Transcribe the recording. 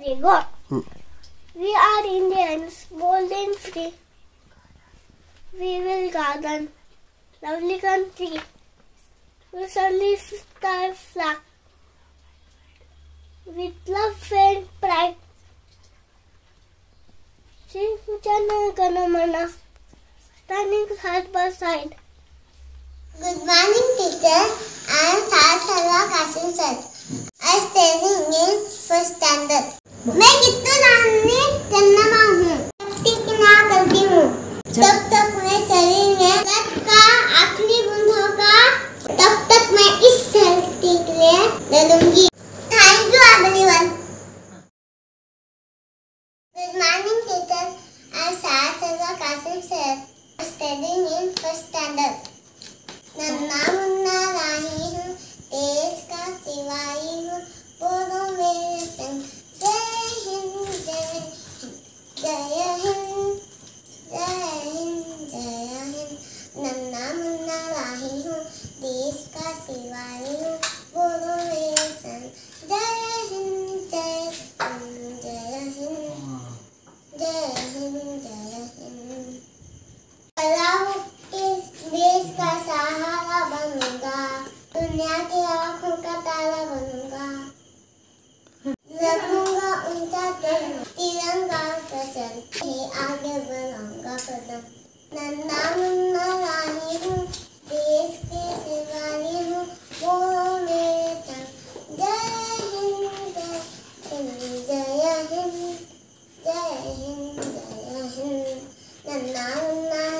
Okay, go. We are Indians, bold and free. We will garden, lovely country. We shall lift our flag with love and pride. Sing Jana Gana Mana, standing side by side. Good morning, teacher. I am Saraswati Kasim sir. I am studying in first standard. मैं कितना जानने जन्मा हूँ, कितना करती हूँ, तब तक मैं शरीर में रक्त का आखिरी बूंद होगा, तब तक मैं इस धरती के लिए लड़ूंगी। Thank you everyone. Good morning, teacher. I am Saraswati Kasim sir. I am studying in first standard. नन्ना मुन्ना राही हूँ, देश का सिपाही हूँ, बोलो मेरे संग जय हिंद जय हिंद जय हिंद जय हिंद जय हिंद। नन्ना मुन्ना राही हूँ, देश का सिपाही हूँ, बोलो मेरे संग जय हिंद जय हिंद जय हिंद जय हिंद जय हिंद। देश का सहारा बनूंगा, दुनिया की आँखों का तारा बनूंगा, रखूंगा ऊंचा तिरंगा का चल आगे बढ़ाऊंगा कदम। नन्ना मुन्ना रानी हूँ, देश के सिपाही हूँ, बोलो मेरे संग जय हिंद जय हिंद जय हिंद जय हिंद जय हिंद। नन्ना मुन्ना